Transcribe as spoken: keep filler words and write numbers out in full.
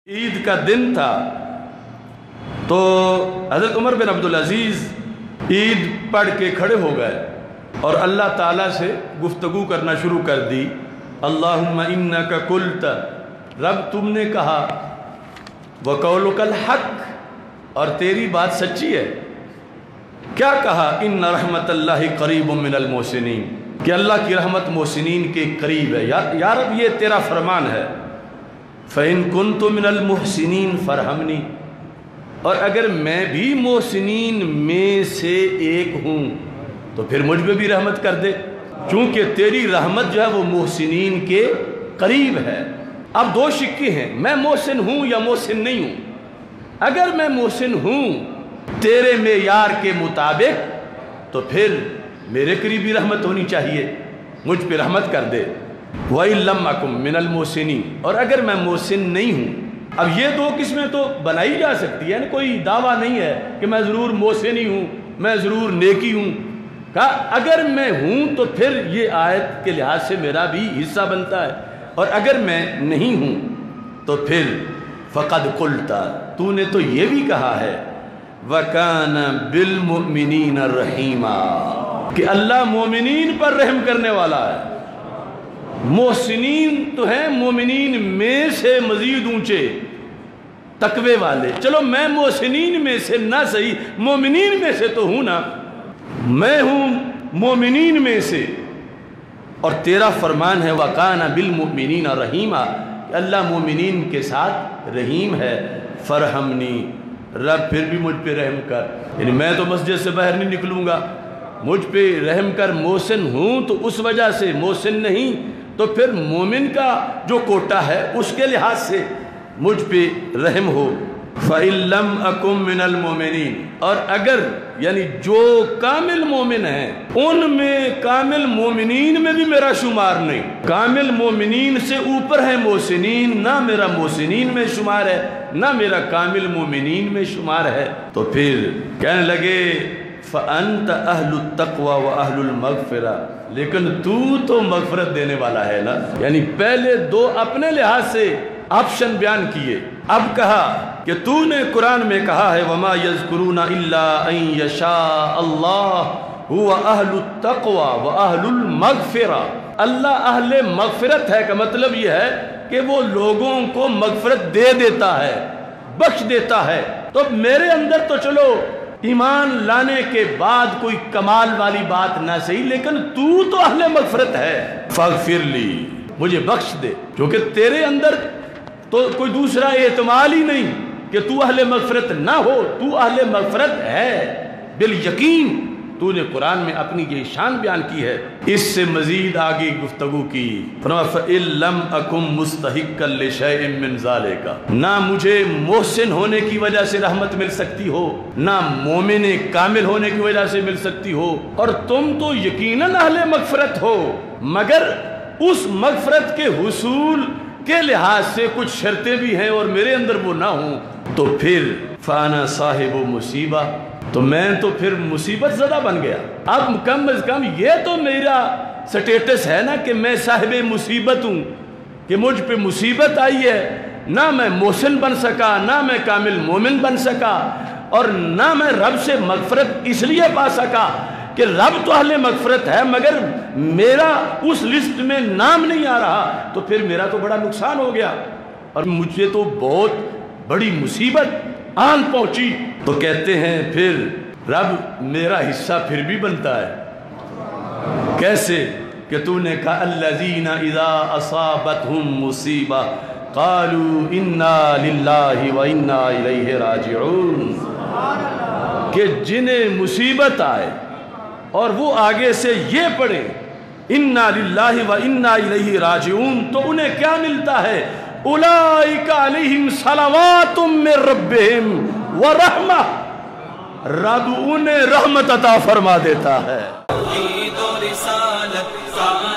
عید کا دن تھا تو حضرت عمر بن عبدالعزیز عید پڑھ کے کھڑے ہو گئے اور اللہ تعالیٰ سے گفتگو کرنا شروع کر دی۔ اللہم انکا قلت، رب تم نے کہا، وقولک الحق، اور تیری بات سچی ہے۔ کیا کہا؟ ان رحمت اللہ قریب من المحسنین، کہ اللہ کی رحمت محسنین کے قریب ہے۔ یا رب یہ تیرا فرمان ہے۔ فَإِن كُنْتُ مِنَ الْمُحْسِنِينَ فَارْحَمْنِي، اور اگر میں بھی محسنین میں سے ایک ہوں تو پھر مجھ پہ بھی رحمت کر دے، چونکہ تیری رحمت جو ہے وہ محسنین کے قریب ہے۔ اب دو شکے ہیں، میں محسن ہوں یا محسن نہیں ہوں۔ اگر میں محسن ہوں تیرے معیار کے مطابق تو پھر میرے قریب بھی رحمت ہونی چاہیے، مجھ پہ رحمت کر دے۔ وَإِن لَمْ أَكُن مِّنَ الْمُحْسِنِينَ، اور اگر میں محسن نہیں ہوں۔ اب یہ دو قسمیں تو بنائی جا سکتی ہے، کوئی دعویٰ نہیں ہے کہ میں ضرور محسن ہی ہوں، میں ضرور نیکی ہوں۔ کہا اگر میں ہوں تو پھر یہ آیت کے لحاظ سے میرا بھی حصہ بنتا ہے، اور اگر میں نہیں ہوں تو پھر فَقَدْ قُلْتَ، تو نے تو یہ بھی کہا ہے، وَكَانَ بِالْمُؤْمِنِينَ رَحِيمًا، کہ اللہ مومنین پر رحم کرنے والا ہے۔ محسنین تو ہیں مومنین میں سے مزید اونچے تقوی والے۔ چلو میں محسنین میں سے نہ صحیح، مومنین میں سے تو ہوں نا، میں ہوں مومنین میں سے۔ اور تیرا فرمان ہے وَقَانَ بِالْمُؤْمِنِينَ رَحِيمًا، کہ اللہ مومنین کے ساتھ رحیم ہے۔ فَرْحَمْنِي، رب پھر بھی مجھ پہ رحم کر، یعنی میں تو مسجد سے باہر نہیں نکلوں گا، مجھ پہ رحم کر۔ محسن ہوں تو اس وجہ سے، محسن نہیں تو پھر مومن کا جو کوٹا ہے اس کے لحاظ سے مجھ پہ رحم ہو۔ فَإِن لَمْ أَكُن مِّنَ الْمُؤْمِنِينَ، اور اگر یعنی جو کامل مومن ہیں ان میں، کامل مومنین میں بھی میرا شمار نہیں، کامل مومنین سے اوپر ہے محسنین، نہ میرا محسنین میں شمار ہے نہ میرا کامل مومنین میں شمار ہے، تو پھر کہنے لگے فَأَنْتَ أَهْلُ التَّقْوَى وَأَهْلُ الْمَغْفِرَةِ، لیکن تو تو مغفرت دینے والا ہے نا۔ یعنی پہلے دو اپنے لحاظ سے آپشن بیان کیے، اب کہا کہ تو نے قرآن میں کہا ہے وَمَا يَذْكُرُونَ إِلَّا أَن يَشَاءَ اللَّهُ هُوَ أَهْلُ التَّقْوَى وَأَهْلُ الْمَغْفِرَةِ، اللہ اہل مغفرت ہے کا مطلب یہ ہے کہ وہ لوگوں کو مغفرت دے دیتا ہے، بخش دیتا ہے۔ تو میرے اندر تو چلو ایمان لانے کے بعد کوئی کمال والی بات نہ صحیح، لیکن تو تو اہل مغفرت ہے۔ فاغفر لی، مجھے بخش دے، کیونکہ تیرے اندر تو کوئی دوسرا احتمال ہی نہیں کہ تو اہل مغفرت نہ ہو، تو اہل مغفرت ہے بالیقین۔ تو نے قرآن میں اپنی یہ شان بیان کی ہے۔ اس سے مزید آگے گفتگو کی، فرمایا فَإِن لَمْ أَكُن مُسْتَحِقًّا لِشَيْءٍ مِّن ذَلِكَ، نہ مجھے محسن ہونے کی وجہ سے رحمت مل سکتی ہو، نہ مومن کامل ہونے کی وجہ سے مل سکتی ہو، اور تم تو یقیناً اہل مغفرت ہو، مگر اس مغفرت کے حصول کے لحاظ سے کچھ شرطیں بھی ہیں اور میرے اندر وہ نہ ہوں، تو پھر فَأَنَا صَاحِبُ مُصِیبَہ، تو میں تو پھر مصیبت زدہ بن گیا۔ اب کم از کم یہ تو میرا سٹیٹس ہے نا کہ میں صاحب مصیبت ہوں، کہ مجھ پہ مصیبت آئی ہے، نہ میں محسن بن سکا، نہ میں کامل مومن بن سکا، اور نہ میں رب سے مغفرت اس لیے پا سکا کہ رب تو اہل مغفرت ہے مگر میرا اس لسٹ میں نام نہیں آ رہا، تو پھر میرا تو بڑا نقصان ہو گیا اور مجھے تو بہت بڑی مصیبت آن پہنچی۔ تو کہتے ہیں پھر رب میرا حصہ پھر بھی بنتا ہے۔ کیسے؟ کہ تو نے کہا الذین اذا اصابتہم مصیبہ قالوا انا للہ وانا الیہ راجعون، کہ جنہیں مصیبت آئے اور وہ آگے سے یہ پڑھیں انا للہ وانا الیہ راجعون، تو انہیں کیا ملتا ہے؟ اولئک علیہم صلوات من ربہم ورحمہ، رب انہیں رحمت عطا فرما دیتا ہے۔